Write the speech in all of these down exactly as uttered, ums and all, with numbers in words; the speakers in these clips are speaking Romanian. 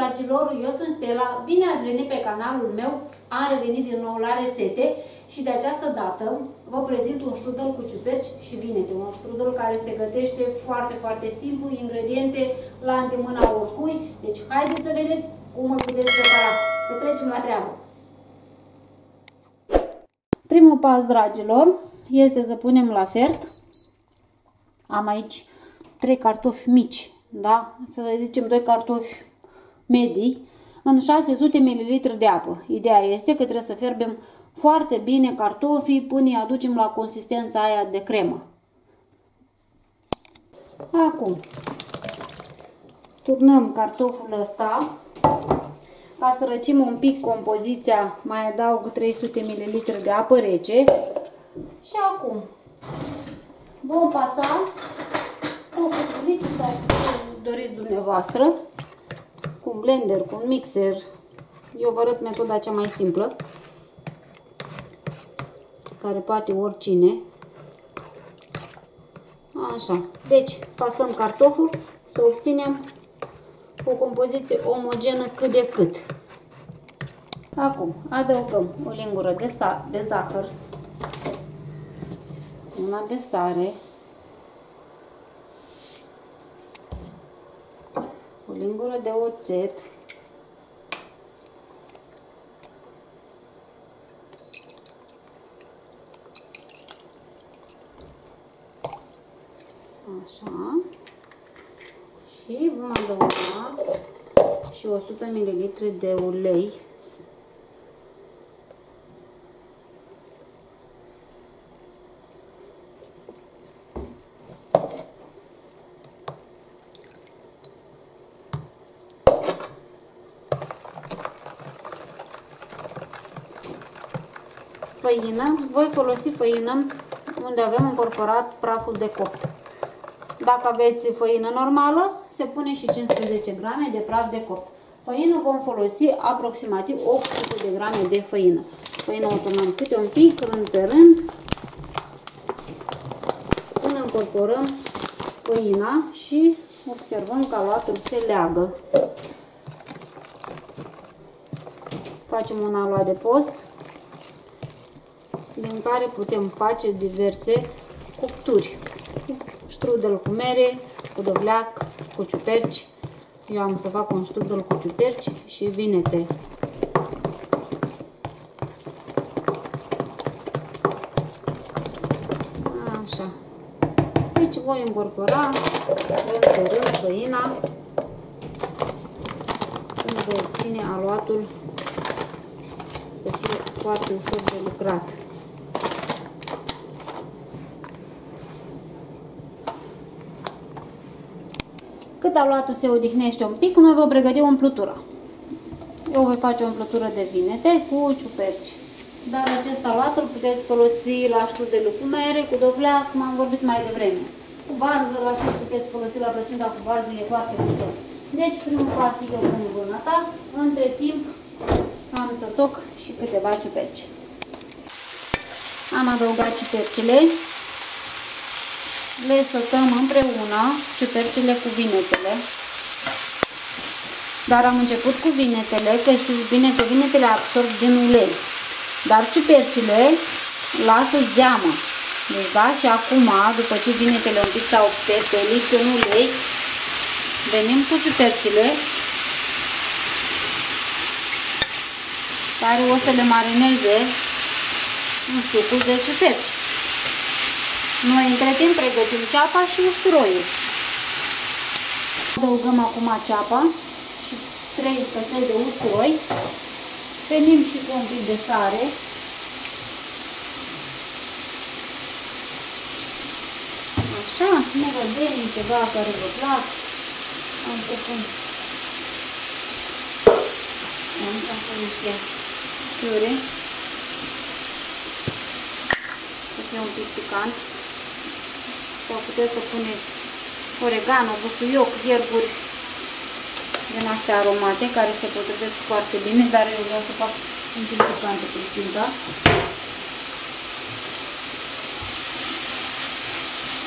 dragilor, eu sunt Stella, bine ați venit pe canalul meu, am revenit din nou la rețete și de această dată vă prezint un strudel cu ciuperci și vinete, un strudel care se gătește foarte, foarte simplu, ingrediente la îndemâna oricui, deci haideți să vedeți cum îl puteți prepara. Să trecem la treabă. Primul pas, dragilor, este să punem la fert. Am aici trei cartofi mici, da? Să zicem doi cartofi medii, în șase sute mililitri de apă. Ideea este că trebuie să fierbem foarte bine cartofii până îi aducem la consistența aia de cremă. Acum, turnăm cartoful ăsta. Ca să răcim un pic compoziția, mai adaug trei sute mililitri de apă rece. Și acum vom pasa cu o cuțuliță sau cum doriți dumneavoastră, cu un blender, cu un mixer. Eu vă arăt metoda cea mai simplă, care poate oricine. Așa. Deci, pasăm cartoful să obținem o compoziție omogenă cât de cât. Acum, adăugăm o lingură de, de zahăr, una de sare, o lingură de oțet, așa, și vom adăuga și o sută mililitri de ulei. Făină, voi folosi făină unde avem încorporat praful de copt. Dacă aveți făină normală, se pune și cincisprezece grame de praf de copt. Făină vom folosi aproximativ opt sute de grame de făină. Făină o turnăm câte un pic, rând pe rând, până încorporăm făina și observăm că aluatul se leagă. Facem un aluat de post, din care putem face diverse cupturi. Strudel cu mere, cu dovleac, cu ciuperci. Eu am să fac un strudel cu ciuperci și vinete. Așa. Deci voi încorpora rând pe rând făina când voi obține aluatul să fie foarte ușor de lucrat. Cât aluatul se odihnește un pic, noi vom pregăti o umplutură. Eu voi face o umplutură de vinete cu ciuperci. Dar acest aluat îl puteți folosi la strudelul cu mere, cu dovleac, cum am vorbit mai devreme. Cu varză, la fel puteți folosi la plăcinta cu varză, e foarte ușor. Deci, primul pas, eu pun vânăta. Între timp, am să toc și câteva ciuperci. Am adăugat ciupercile. Le sotăm împreună, ciupercile cu vinetele. Dar am început cu vinetele, că știți bine că vinetele absorb din ulei. Dar ciupercile lasă zeamă. Deci da, și acum, după ce vinetele un pic s-au pepelit în ulei, venim cu ciupercile, care o să le marineze în sucul de ciuperci. Noi între timp pregătim ceapa și usturoiul. Adăugăm acum ceapa și trei căței de usturoi. Venim și cu un pic de sare. Așa, mărădenii, ceva care vă plac. Am făcut am făcut niște piure. Să fie un pic picant. Sau puteți să puneți oregano, busuioc, ierburi din astea aromate care se potrivesc foarte bine, dar eu vreau să fac un pic picante plăcinta.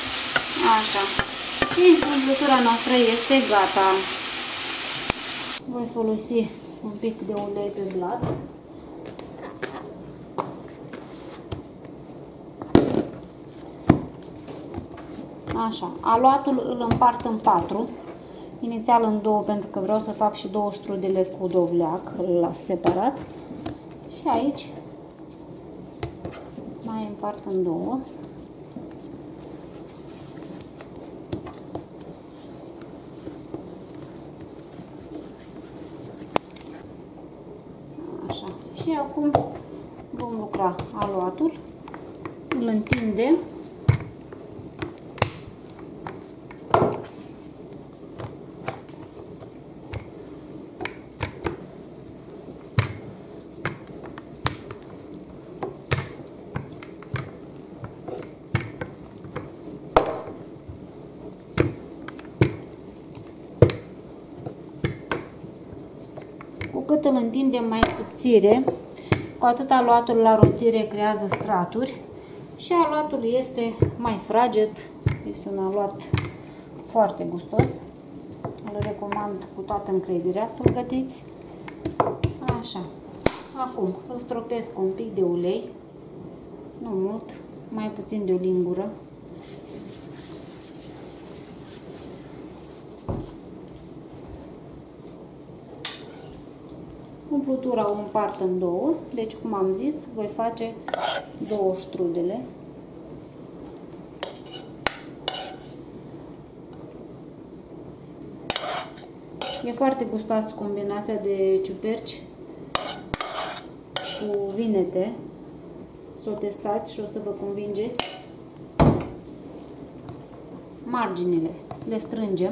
Așa. Și umplutura noastră este gata. Voi folosi un pic de ulei pe blat. Așa, aluatul îl împart în patru, inițial în două pentru că vreau să fac și două strudele cu dovleac, îl las separat. Și aici mai împart în două. Așa, și acum vom lucra aluatul, îl întindem. Cu cât îl întindem mai subțire, cu atât aluatul la rotire creează straturi și aluatul este mai fraged. Este un aluat foarte gustos. Îl recomand cu toată încrederea să-l gătiți. Așa. Acum îl stropesc cu un pic de ulei, nu mult, mai puțin de o lingură. Umplutura o împart în două, deci cum am zis, voi face două strudele. E foarte gustoasă combinația de ciuperci cu vinete. Să o testați și o să vă convingeți. Marginile le strângem.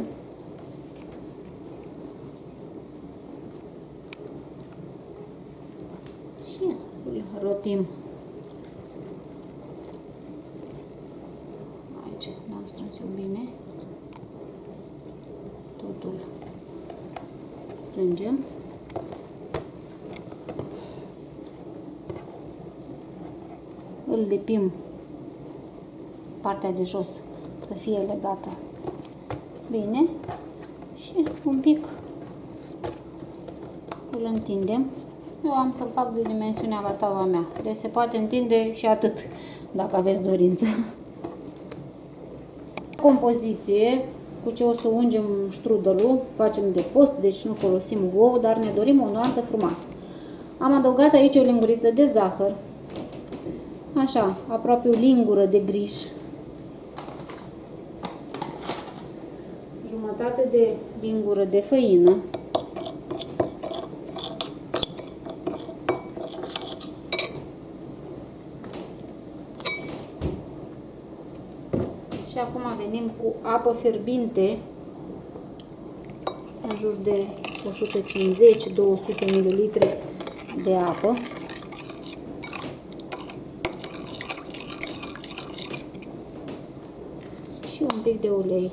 Și îl rotim. Aici n-am strâns eu bine. Totul strângem. Îl lipim partea de jos să fie legată bine și un pic îl întindem. Eu am să-l fac de dimensiunea la tava mea, deci se poate întinde și atât dacă aveți dorință. Compoziție, cu ce o să ungem strudelul, facem de post, deci nu folosim ou, dar ne dorim o nuanță frumoasă. Am adăugat aici o linguriță de zahăr, așa, aproape o lingură de griș, jumătate de lingură de făină, și acum venim cu apă fierbinte, în jur de o sută cincizeci - două sute de mililitri de apă. Și un pic de ulei.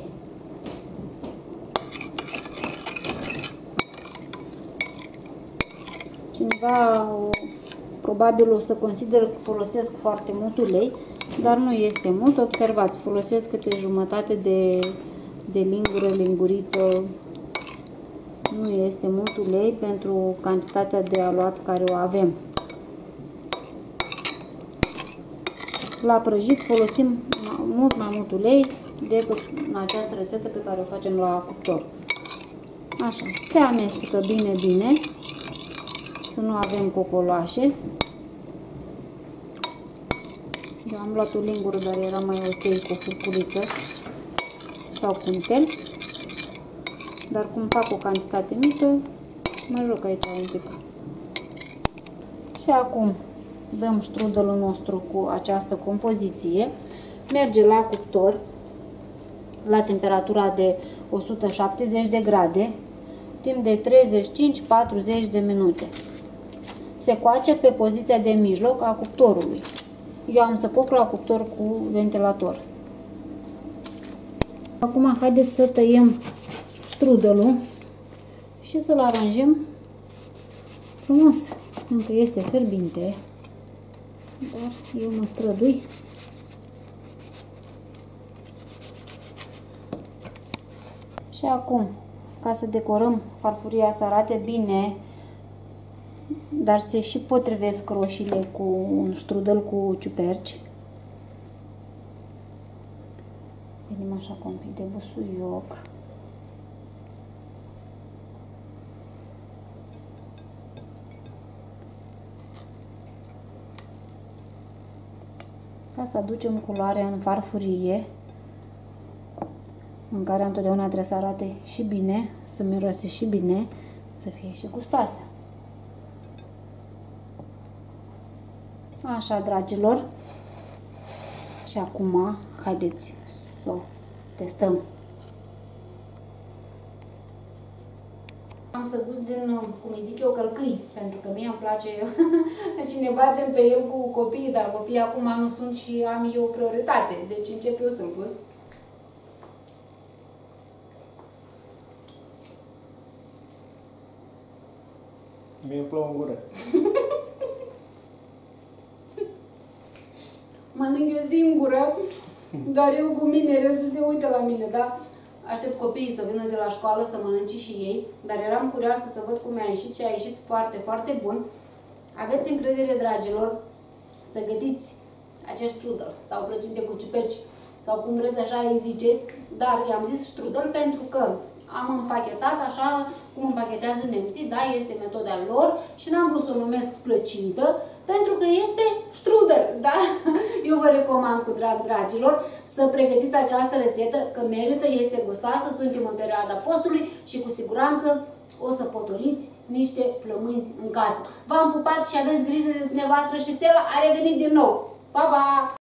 Cineva probabil o să consideră că folosesc foarte mult ulei, dar nu este mult. Observați, folosesc câte jumătate de, de lingură, linguriță. Nu este mult ulei pentru cantitatea de aluat care o avem. La prăjit folosim mult mai mult ulei decât în această rețetă pe care o facem la cuptor. Așa, se amestecă bine, bine, să nu avem cocoloașe. Eu am luat o lingură, dar era mai ok cu o furculiță sau cu un tel. Dar cum fac o cantitate mică, mă joc aici un pic. Și acum dăm strudelul nostru cu această compoziție. Merge la cuptor la temperatura de o sută șaptezeci de grade, timp de treizeci și cinci - patruzeci de minute. Se coace pe poziția de mijloc a cuptorului. Eu am să coc la cuptor cu ventilator. Acum haideți să tăiem strudelul și să-l aranjăm frumos. Încă este fierbinte, dar eu mă strădui. Și acum ca să decorăm farfuria să arate bine, dar se și potrivesc roșiile cu un strudel cu ciuperci. Venim așa cu un pic de busuioc. Ca să aducem culoare în farfurie, mâncarea întotdeauna trebuie să arate și bine, să miroase și bine, să fie și gustoasă. Așa, dragilor. Și acum, haideți să o testăm. Am să gust din, cum îi zic eu, călcâi, pentru că mie îmi place și ne batem pe el cu copiii, dar copiii acum nu sunt și am eu prioritate, deci încep eu să-l gust. Mie îmi plouă în gură. Mănânc eu singură, doar eu cu mine, restul se uită la mine, da? Aștept copiii să vină de la școală să mănânce și ei, dar eram curioasă să văd cum a ieșit și a ieșit foarte, foarte bun. Aveți încredere, dragilor, să gătiți acest strudel sau plăcinte cu ciuperci sau cum vreți așa îi ziceți, dar i-am zis strudel pentru că am împachetat așa cum împachetează nemții, da, este metoda lor și n-am vrut să o numesc plăcintă pentru că este strudel, da? Eu vă recomand cu drag, dragilor, să pregătiți această rețetă, că merită, este gustoasă, suntem în perioada postului și cu siguranță o să potoliți niște flămânzi în casă. V-am pupat și aveți grijă de dumneavoastră și Stella a revenit din nou. Pa, pa!